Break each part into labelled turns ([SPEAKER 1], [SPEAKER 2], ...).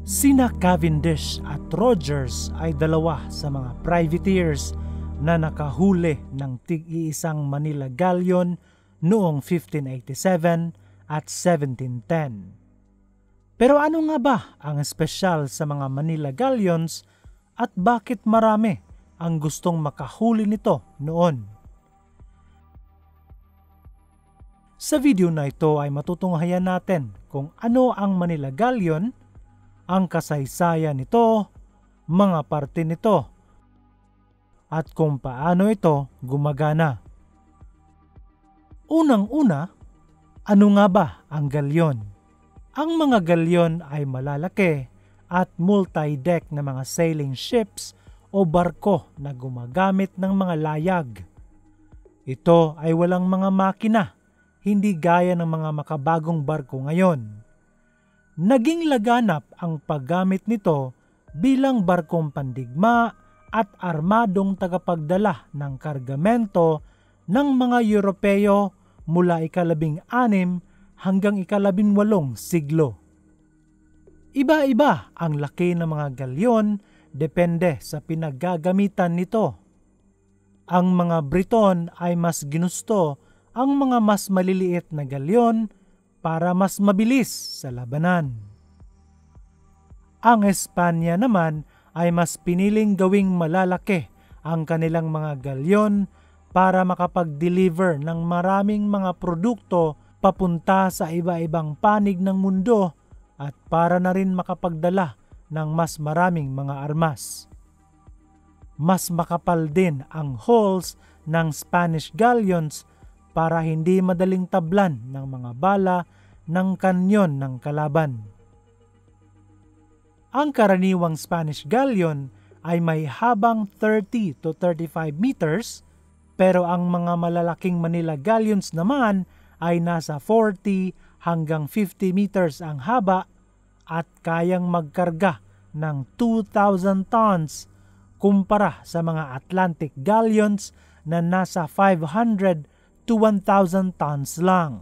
[SPEAKER 1] Sina Cavendish at Rogers ay dalawa sa mga privateers na nakahuli ng tig-iisang Manila Galleon noong 1587 at 1710. Pero ano nga ba ang espesyal sa mga Manila Galleons at bakit marami ang gustong makahuli nito noon? Sa video na ito ay matutunghayan natin kung ano ang Manila Galleon, ang kasaysayan nito, mga parte nito, at kung paano ito gumagana. Unang-una, ano nga ba ang galyon? Ang mga galyon ay malalaki at multi-deck na mga sailing ships o barko na gumagamit ng mga layag. Ito ay walang mga makina, hindi gaya ng mga makabagong barko ngayon. Naging laganap ang paggamit nito bilang barkong pandigma at armadong tagapagdala ng kargamento ng mga Europeo mula ika-16 hanggang ika-18 siglo. Iba-iba ang laki ng mga galyon depende sa pinaggagamitan nito. Ang mga Briton ay mas ginusto ang mga mas maliliit na galyon para mas mabilis sa labanan. Ang Espanya naman ay mas piniling gawing malalaki ang kanilang mga galyon para makapag-deliver ng maraming mga produkto papunta sa iba-ibang panig ng mundo at para na rin makapagdala ng mas maraming mga armas. Mas makapal din ang hulls ng Spanish galleons para hindi madaling tablan ng mga bala ng kanyon ng kalaban. Ang karaniwang Spanish galleon ay may habang 30 to 35 meters, pero ang mga malalaking Manila galleons naman ay nasa 40 hanggang 50 meters ang haba at kayang magkarga ng 2,000 tons kumpara sa mga Atlantic galleons na nasa 500 to 1,000 tons lang.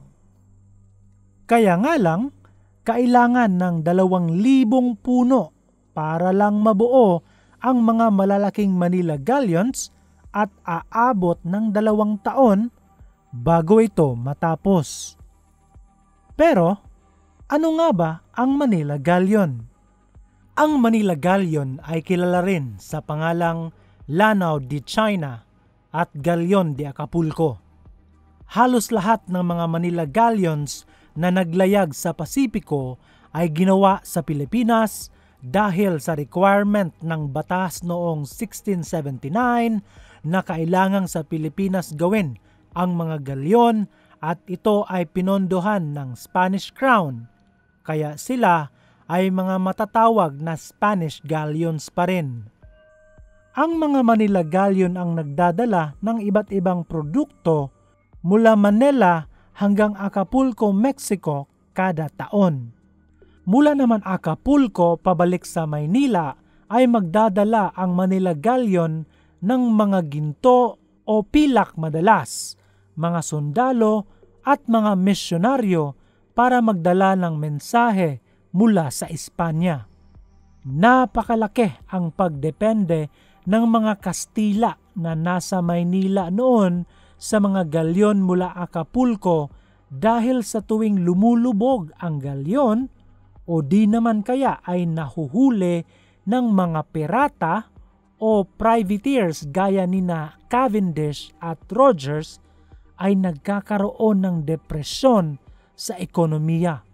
[SPEAKER 1] Kaya nga lang, kailangan ng 2,000 puno para lang mabuo ang mga malalaking Manila galleons at aabot ng 2 taon bago ito matapos. Pero, ano nga ba ang Manila Galleon? Ang Manila Galleon ay kilala rin sa pangalang Lanao de China at Galleon de Acapulco. Halos lahat ng mga Manila Galleons na naglayag sa Pasipiko ay ginawa sa Pilipinas dahil sa requirement ng batas noong 1679 na kailangang sa Pilipinas gawin ang mga galyon at ito ay pinondohan ng Spanish Crown, kaya sila ay mga matatawag na Spanish galleons pa rin. Ang mga Manila Galleon ang nagdadala ng iba't ibang produkto mula Manila hanggang Acapulco, Mexico kada taon. Mula naman Acapulco pabalik sa Maynila ay magdadala ang Manila Galleon ng mga ginto o pilak madalas, mga sundalo at mga misyonaryo para magdala ng mensahe mula sa Espanya. Napakalaki ang pagdepende ng mga Kastila na nasa Maynila noon sa mga galyon mula Acapulco dahil sa tuwing lumulubog ang galyon o di naman kaya ay nahuhuli ng mga pirata o privateers gaya nina Cavendish at Rogers ay nagkakaroon ng depresyon sa ekonomiya.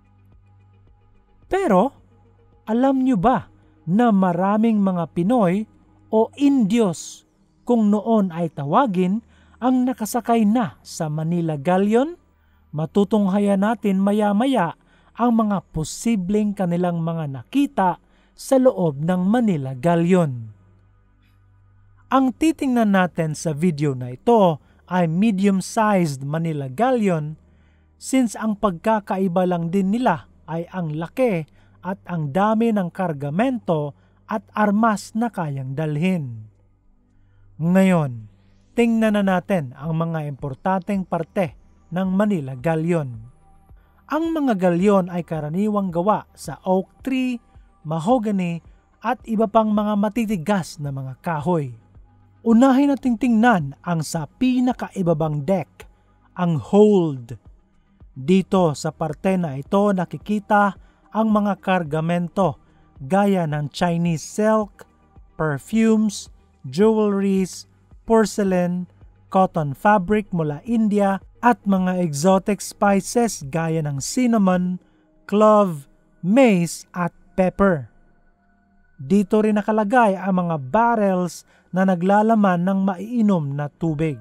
[SPEAKER 1] Pero alam nyo ba na maraming mga Pinoy o Indios kung noon ay tawagin ang nakasakay na sa Manila Galleon? Matutunghayan natin maya-maya ang mga posibleng kanilang mga nakita sa loob ng Manila Galleon. Ang titingnan natin sa video na ito ay medium-sized Manila Galleon since ang pagkakaiba lang din nila ay ang laki at ang dami ng kargamento at armas na kayang dalhin. Ngayon, tingnan na natin ang mga importanteng parte ng Manila Galleon. Ang mga galyon ay karaniwang gawa sa oak tree, mahogany at iba pang mga matitigas na mga kahoy. Unahin nating tingnan ang sa pinakaibabang deck, ang hold. Dito sa parte na ito nakikita ang mga kargamento gaya ng Chinese silk, perfumes, jewelries, porcelain, cotton fabric mula India at mga exotic spices gaya ng cinnamon, clove, mace at pepper. Dito rin nakalagay ang mga barrels na naglalaman ng maiinom na tubig.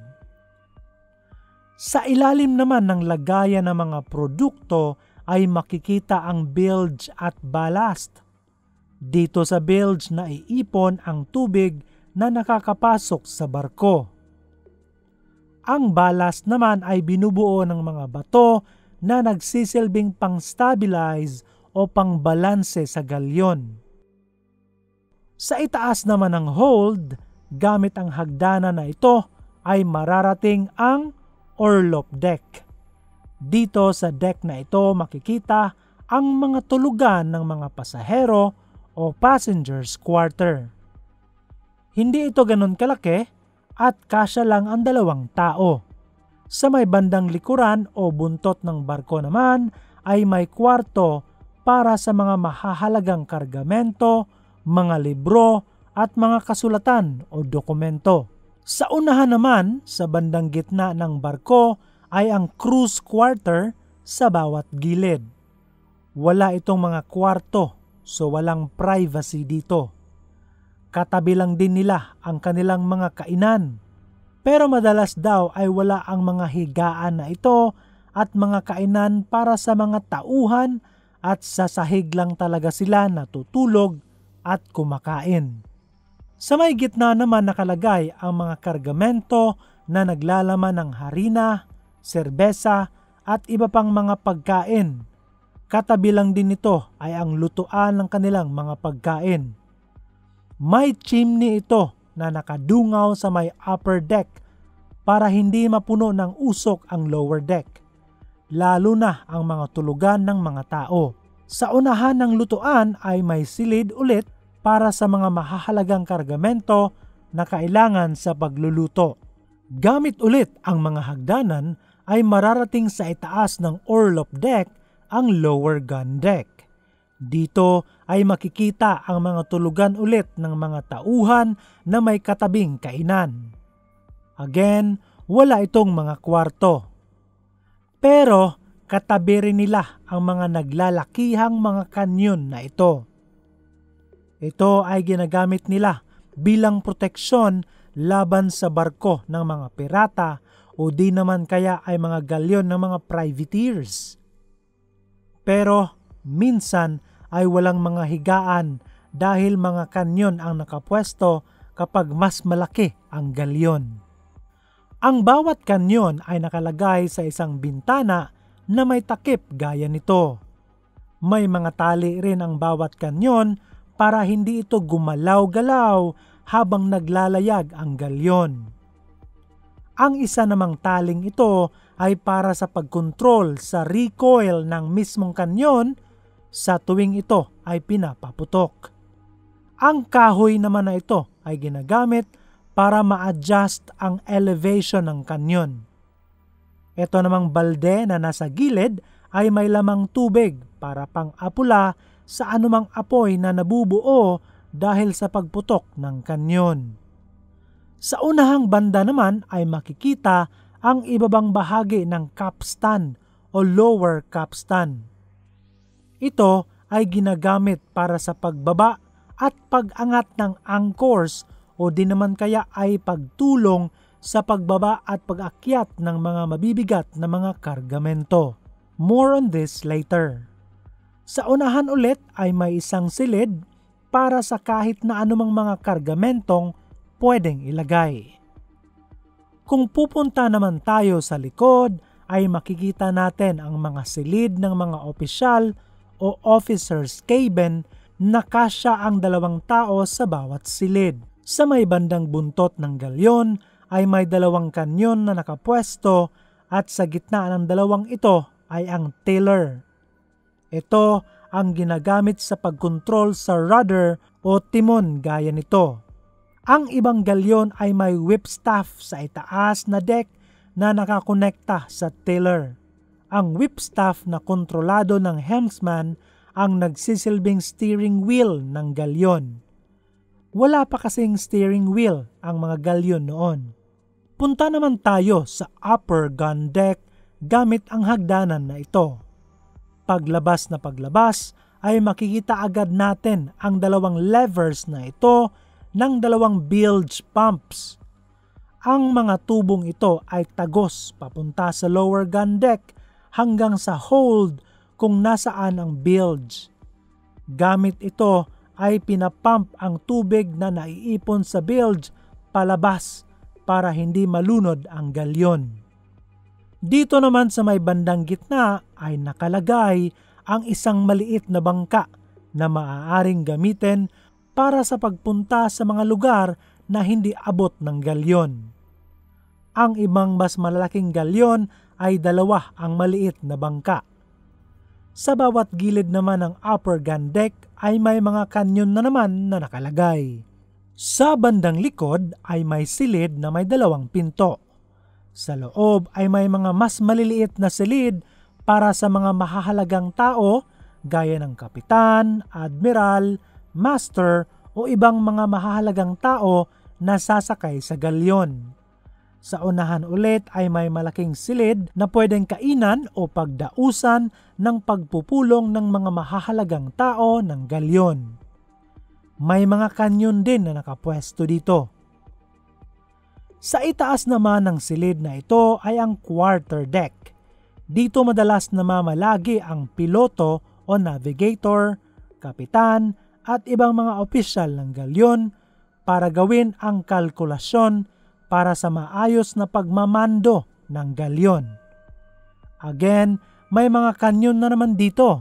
[SPEAKER 1] Sa ilalim naman ng lagayan ng mga produkto ay makikita ang bilge at ballast. Dito sa bilge na iipon ang tubig na nakakapasok sa barko. Ang ballast naman ay binubuo ng mga bato na nagsisilbing pang-stabilize o pang-balanse sa galyon. Sa itaas naman ng hold, gamit ang hagdanan na ito ay mararating ang orlop deck. Dito sa deck na ito makikita ang mga tulugan ng mga pasahero o passengers quarter. Hindi ito ganun kalaki at kasya lang ang 2 tao. Sa may bandang likuran o buntot ng barko naman ay may kwarto para sa mga mahahalagang kargamento, mga libro at mga kasulatan o dokumento. Sa unahan naman, sa bandang gitna ng barko ay ang cruise quarter sa bawat gilid. Wala itong mga kwarto, so walang privacy dito. Katabi lang din nila ang kanilang mga kainan. Pero madalas daw ay wala ang mga higaan na ito at mga kainan para sa mga tauhan at sa sahig lang talaga sila natutulog at kumakain. Sa may gitna naman nakalagay ang mga kargamento na naglalaman ng harina, serbesa at iba pang mga pagkain. Katabi lang din nito ay ang lutuan ng kanilang mga pagkain. May chimney ito na nakadungaw sa may upper deck para hindi mapuno ng usok ang lower deck, lalo na ang mga tulugan ng mga tao. Sa unahan ng lutuan ay may silid ulit para sa mga mahahalagang kargamento na kailangan sa pagluluto. Gamit ulit ang mga hagdanan ay mararating sa itaas ng orlop deck ang lower gun deck. Dito ay makikita ang mga tulugan ulit ng mga tauhan na may katabing kainan. Again, wala itong mga kwarto. Pero katabi rin nila ang mga naglalakihang mga kanyon na ito. Ito ay ginagamit nila bilang proteksyon laban sa barko ng mga pirata o di naman kaya ay mga galyon ng mga privateers. Pero minsan ay walang mga higaan dahil mga kanyon ang nakapwesto kapag mas malaki ang galyon. Ang bawat kanyon ay nakalagay sa isang bintana na may takip gaya nito. May mga tali rin ang bawat kanyon para hindi ito gumalaw-galaw habang naglalayag ang galyon. Ang isa namang taling ito ay para sa pagkontrol sa recoil ng mismong kanyon sa tuwing ito ay pinapaputok. Ang kahoy naman na ito ay ginagamit para ma-adjust ang elevation ng kanyon. Ito namang balde na nasa gilid ay may lamang tubig para pang-apula sa anumang apoy na nabubuo dahil sa pagputok ng kanyon. Sa unahang banda naman ay makikita ang ibabang bahagi ng capstan o lower capstan. Ito ay ginagamit para sa pagbaba at pag-angat ng anchors o di naman kaya ay pagtulong sa pagbaba at pag-akyat ng mga mabibigat na mga kargamento. More on this later. Sa unahan ulit ay may isang silid para sa kahit na anumang mga kargamentong pwedeng ilagay. Kung pupunta naman tayo sa likod ay makikita natin ang mga silid ng mga opisyal o officer's cabin na kasya ang 2 tao sa bawat silid. Sa may bandang buntot ng galyon ay may 2 kanyon na nakapwesto at sa gitna ng 2 ito ay ang tiller. Ito ang ginagamit sa pagkontrol sa rudder o timon gaya nito. Ang ibang galyon ay may whipstaff sa itaas na deck na nakakonekta sa tiller. Ang whipstaff na kontrolado ng helmsman ang nagsisilbing steering wheel ng galyon. Wala pa kasing steering wheel ang mga galyon noon. Punta naman tayo sa upper gun deck gamit ang hagdanan na ito. Paglabas na paglabas ay makikita agad natin ang dalawang levers na ito ng dalawang bilge pumps. Ang mga tubong ito ay tagos papunta sa lower gun deck hanggang sa hold kung nasaan ang bilge. Gamit ito ay pinapump ang tubig na naiipon sa bilge palabas para hindi malunod ang galyon. Dito naman sa may bandang gitna ay nakalagay ang isang maliit na bangka na maaaring gamitin para sa pagpunta sa mga lugar na hindi abot ng galyon. Ang ibang mas malalaking galyon ay dalawa ang maliit na bangka. Sa bawat gilid naman ng upper gun deck ay may mga kanyon na naman na nakalagay. Sa bandang likod ay may silid na may dalawang pinto. Sa loob ay may mga mas maliliit na silid para sa mga mahahalagang tao gaya ng kapitan, admiral, master o ibang mga mahahalagang tao na sasakay sa galyon. Sa unahan ulit ay may malaking silid na pwedeng kainan o pagdausan ng pagpupulong ng mga mahahalagang tao ng galyon. May mga kanyon din na nakapwesto dito. Sa itaas naman ng silid na ito ay ang quarter deck. Dito madalas namamalagi ang piloto o navigator, kapitan at ibang mga opisyal ng galyon para gawin ang kalkulasyon para sa maayos na pagmamando ng galyon. Again, may mga kanyon na naman dito.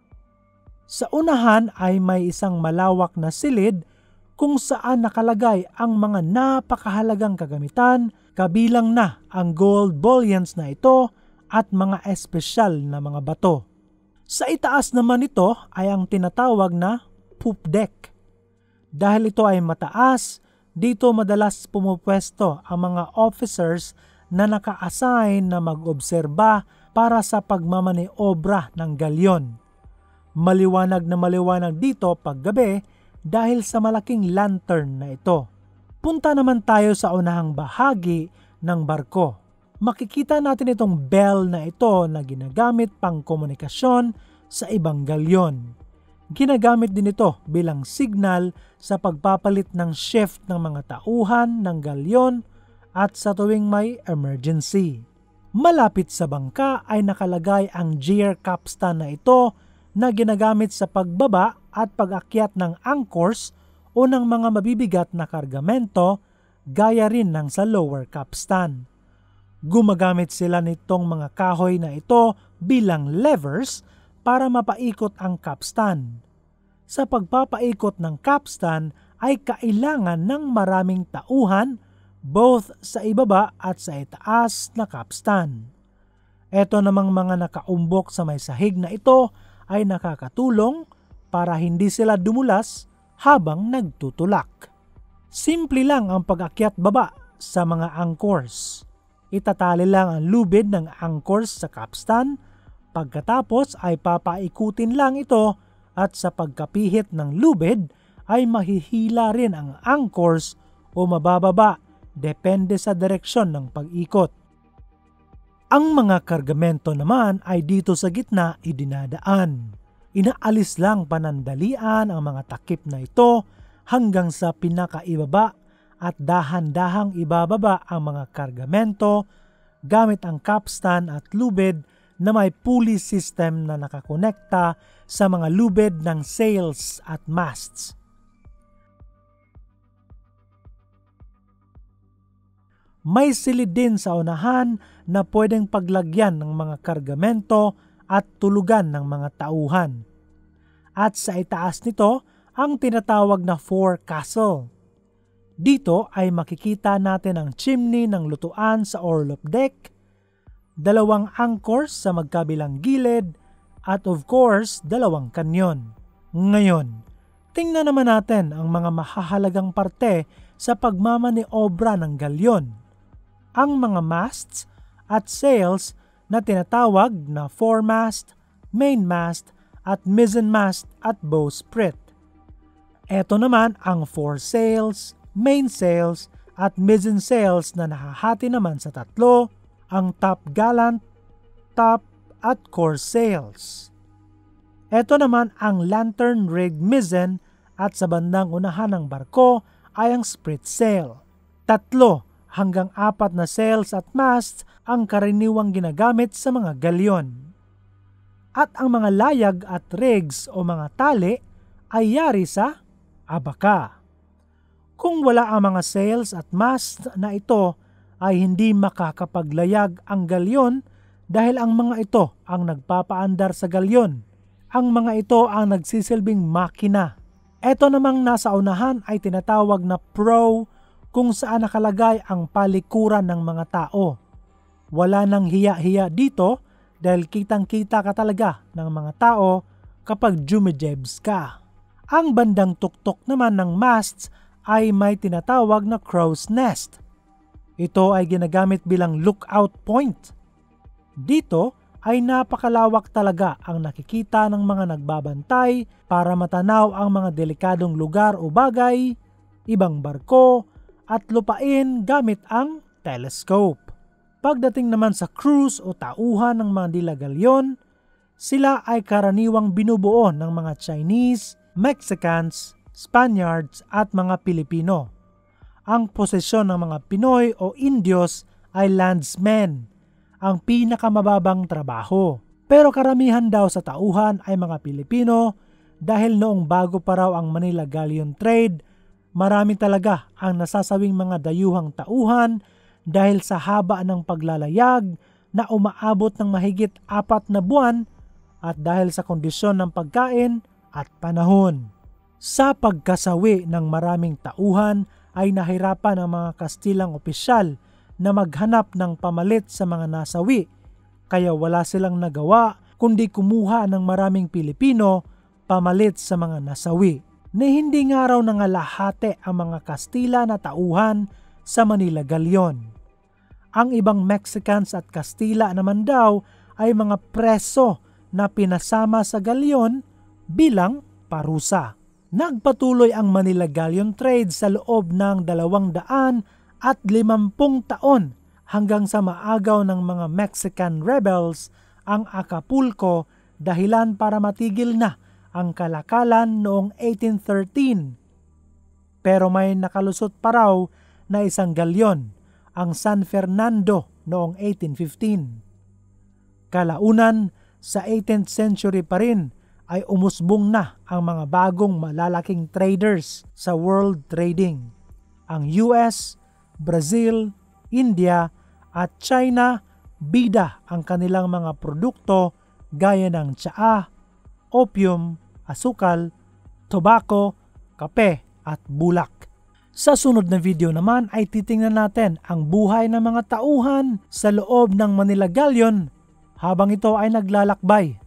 [SPEAKER 1] Sa unahan ay may isang malawak na silid kung saan nakalagay ang mga napakahalagang kagamitan, kabilang na ang gold bullions na ito at mga espesyal na mga bato. Sa itaas naman ito ay ang tinatawag na poop deck. Dahil ito ay mataas, dito madalas pumupwesto ang mga officers na naka-assign na mag-obserba para sa pagmamaniobra ng galyon. Maliwanag na maliwanag dito paggabi dahil sa malaking lantern na ito. Punta naman tayo sa unahang bahagi ng barko. Makikita natin itong bell na ito na ginagamit pang komunikasyon sa ibang galyon. Ginagamit din ito bilang signal sa pagpapalit ng shift ng mga tauhan ng galyon at sa tuwing may emergency. Malapit sa bangka ay nakalagay ang gear capstan na ito na ginagamit sa pagbaba at pag-akyat ng anchors o ng mga mabibigat na kargamento gaya rin ng sa lower capstan. Gumagamit sila nitong mga kahoy na ito bilang levers para mapaikot ang capstan. Sa pagpapaikot ng capstan ay kailangan ng maraming tauhan both sa ibaba at sa itaas na capstan. Ito namang mga nakaumbok sa may sahig na ito ay nakakatulong para hindi sila dumulas habang nagtutulak. Simple lang ang pag-akyat baba sa mga anchors. Itatali lang ang lubid ng anchors sa capstan. Pagkatapos ay papaikutin lang ito at sa pagkapihit ng lubid ay mahihila rin ang anchors o mabababa depende sa direksyon ng pag-ikot. Ang mga kargamento naman ay dito sa gitna idinadaan. Inaalis lang panandalian ang mga takip na ito hanggang sa pinakaibaba at dahan-dahang ibababa ang mga kargamento gamit ang capstan at lubid na may pulley system na nakakonekta sa mga lubid ng sails at masts. May silid din sa unahan na pwedeng paglagyan ng mga kargamento at tulugan ng mga tauhan. At sa itaas nito ang tinatawag na forecastle. Dito ay makikita natin ang chimney ng lutuan sa orlop deck, dalawang anchors sa magkabilang gilid, at of course, 2 kanyon. Ngayon, tingnan naman natin ang mga mahahalagang parte sa pagmamaniobra ng galyon. Ang mga masts at sails na tinatawag na foremast, mainmast at mizzenmast at bowsprit. Ito naman ang foresails, mainsails at mizzensails na nahahati naman sa 3, ang topgallant, top at core sails. Ito naman ang lantern rig mizzen at sa bandang unahan ng barko ay ang spritsail. 3 hanggang 4 na sails at masts ang karaniwang ginagamit sa mga galyon. At ang mga layag at rigs o mga tali ay yari sa abaka. Kung wala ang mga sails at masts na ito ay hindi makakapaglayag ang galyon dahil ang mga ito ang nagpapaandar sa galyon. Ang mga ito ang nagsisilbing makina. Ito namang nasa unahan ay tinatawag na prow kung saan nakalagay ang palikuran ng mga tao. Wala nang hiya-hiya dito dahil kitang-kita ka talaga ng mga tao kapag jumijebs ka. Ang bandang tuktok naman ng masts ay may tinatawag na crow's nest. Ito ay ginagamit bilang lookout point. Dito ay napakalawak talaga ang nakikita ng mga nagbabantay para matanaw ang mga delikadong lugar o bagay, ibang barko at lupain gamit ang telescope. Pagdating naman sa cruise o tauhan ng mga dilagalyon, sila ay karaniwang binubuo ng mga Chinese, Mexicans, Spaniards at mga Pilipino. Ang posisyon ng mga Pinoy o Indios ay landsmen, ang pinakamababang trabaho. Pero karamihan daw sa tauhan ay mga Pilipino dahil noong bago pa raw ang Manila Galleon Trade, marami talaga ang nasasawing mga dayuhang tauhan dahil sa haba ng paglalayag na umaabot ng mahigit 4 na buwan at dahil sa kondisyon ng pagkain at panahon. Sa pagkasawi ng maraming tauhan ay nahirapan ang mga Kastilang opisyal na maghanap ng pamalit sa mga nasawi, kaya wala silang nagawa kundi kumuha ng maraming Pilipino pamalit sa mga nasawi. Ni hindi nga raw nangalahati ang mga Kastila na tauhan sa Manila Galleon. Ang ibang Mexicans at Kastila naman daw ay mga preso na pinasama sa galyon bilang parusa. Nagpatuloy ang Manila Galleon Trade sa loob ng 250 taon hanggang sa maagaw ng mga Mexican rebels ang Acapulco dahilan para matigil na ang kalakalan noong 1813. Pero may nakalusot pa raw na isang galyon, ang San Fernando noong 1815. Kalaunan, sa 18th century pa rin ay umusbong na ang mga bagong malalaking traders sa world trading. Ang US, Brazil, India at China, bida ang kanilang mga produkto gaya ng tsaa, opium, asukal, tobacco, kape at bulak. Sa sunod na video naman ay titingnan natin ang buhay ng mga tauhan sa loob ng Manila Galleon habang ito ay naglalakbay